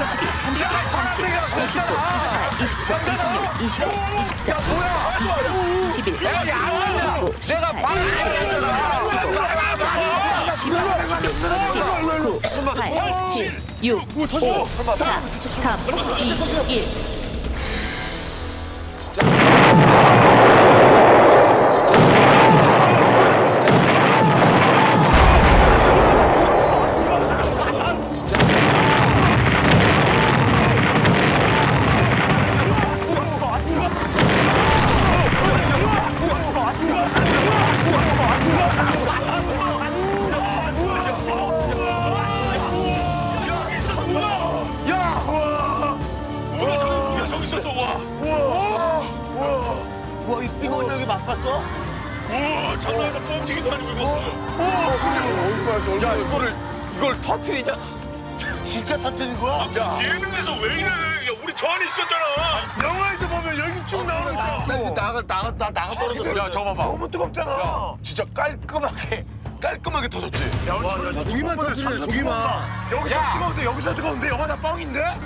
32, 31, 30, 29, 28, 27, 26, 25, 24, 25, 21, 19, 18, 19, 8, 7, 6, 5, 4, 3, 2, 1. 와, 이 뜨거운 열기 맛봤어? 우와, 장난하다 뻥튀기도 아니고 이거. 야, 이걸 터트리자. 진짜 터뜨린 거야? 야, 예능에서 왜 이래? 야, 우리 저 안에 있었잖아. 영화에서 보면 여기 쭉 나오는 거야. 나 나가 떨어져. 야, 저거 봐봐. 너무 뜨겁잖아. 야, 진짜 깔끔하게 터졌지. 야, 저기만 터뜨려, 저기만. 여기서 뜨거운데, 여기서 뜨거운데, 영화 다 뻥인데?